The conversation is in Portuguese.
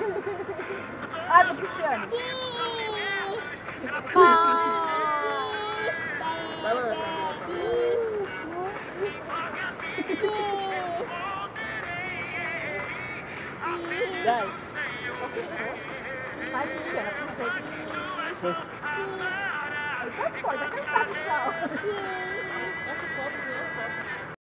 Ah, do Cristiano. Vai lá. Vai. Vai, Cristiano, aproveita. Ele tá fora, tá cansado, tchau.